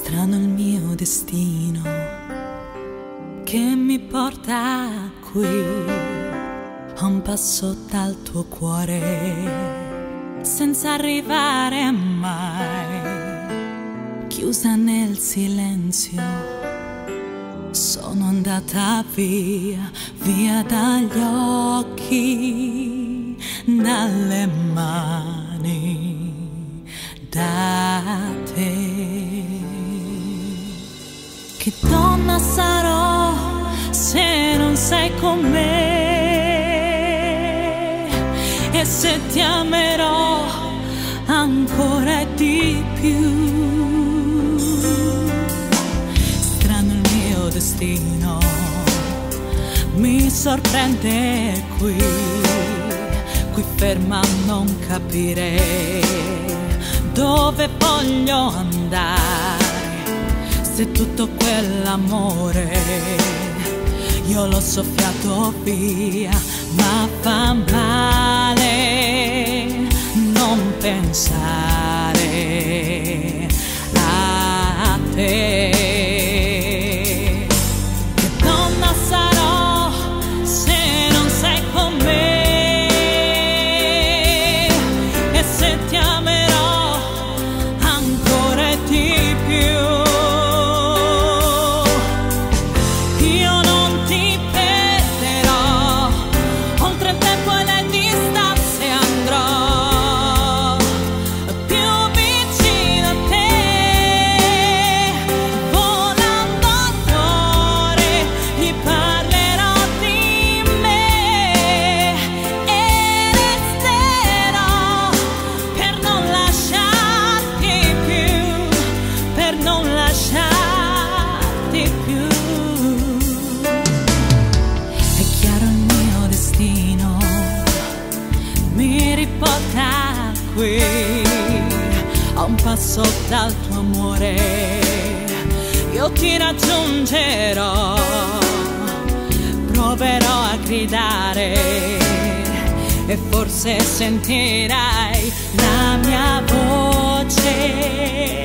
Strano il mio destino che mi porta qui, a un passo dal tuo cuore, senza arrivare mai. Chiusa nel silenzio, sono andata via, via dagli occhi, dalle mani, da te. Che donna sarò se non sei con me, e se ti amerò ancora di più. Strano il mio destino, mi sorprende qui ferma a non capire dove voglio andare. Se tutto quell'amore io l'ho soffiato via, ma fa male non pensare a te. Che donna sarò se non sei con me, e se ti amerò ancora di più. Mi riporta qui, a un passo dal tuo amore, io ti raggiungerò, proverò a gridare e forse sentirai la mia voce.